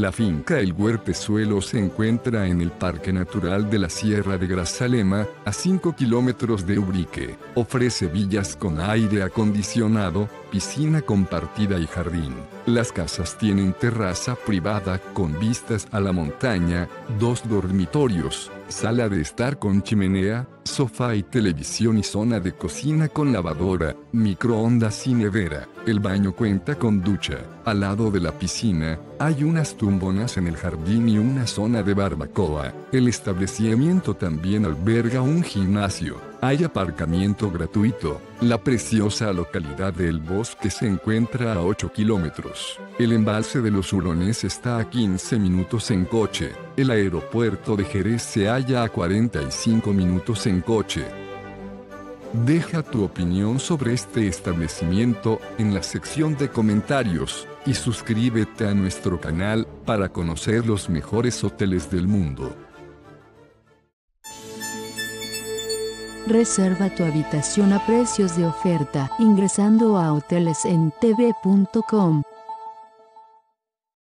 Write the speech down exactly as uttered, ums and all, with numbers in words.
La finca El Huertezuelo se encuentra en el Parque Natural de la Sierra de Grazalema, a cinco kilómetros de Ubrique. Ofrece villas con aire acondicionado, piscina compartida y jardín. Las casas tienen terraza privada con vistas a la montaña, dos dormitorios, sala de estar con chimenea, sofá y televisión y zona de cocina con lavadora, microondas y nevera. El baño cuenta con ducha. Al lado de la piscina, hay unas tumbonas en el jardín y una zona de barbacoa. El establecimiento también alberga un gimnasio. Hay aparcamiento gratuito. La preciosa localidad de El Bosque se encuentra a ocho kilómetros. El embalse de los Hurones está a quince minutos en coche. El aeropuerto de Jerez se halla a cuarenta y cinco minutos en coche. Deja tu opinión sobre este establecimiento en la sección de comentarios y suscríbete a nuestro canal para conocer los mejores hoteles del mundo. Reserva tu habitación a precios de oferta ingresando a hoteles en t v punto com.